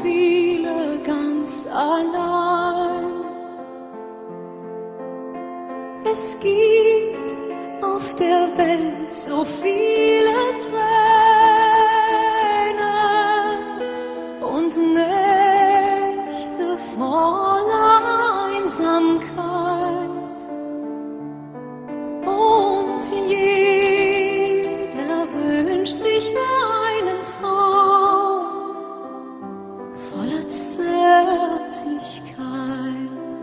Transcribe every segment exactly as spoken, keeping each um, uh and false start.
viele ganz allein. Es gibt auf der Welt so viele Tränen und Nächte voller Einsamkeit. Und jeder wünscht sich einen Traum voller Zärtlichkeit.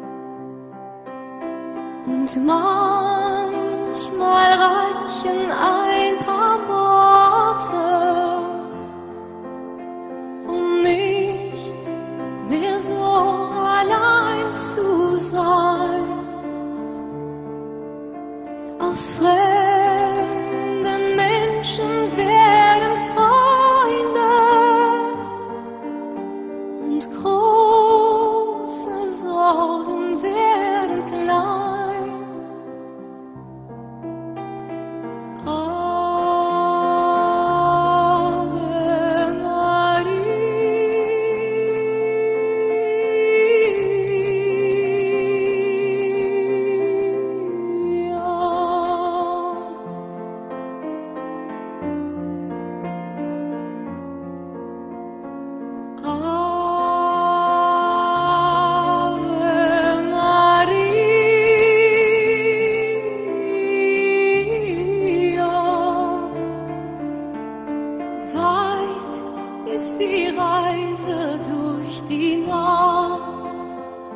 Und manchmal reichen ein paar Worte, um nicht mehr so allein zu sein. Aus fremden Menschen werden Freunde und große Sorgen werden klein. Ist die Reise durch die Nacht.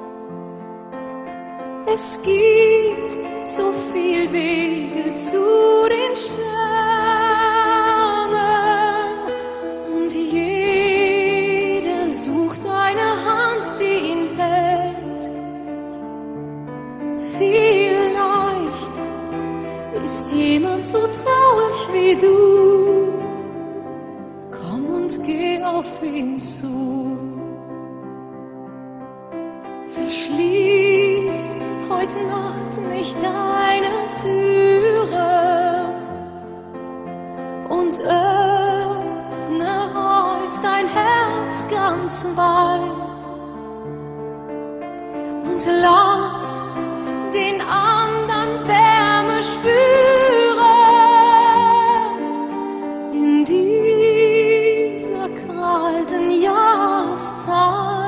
Es gibt so viel Wege zu den Sternen und jeder sucht eine Hand, die ihn hält. Vielleicht ist jemand so traurig wie du. Und geh auf ihn zu. Verschließ heute Nacht nicht deine Türe und öffne heute dein Herz ganz weit und lass den anderen Wärme spüren in dir. Kalten Jahreszeit.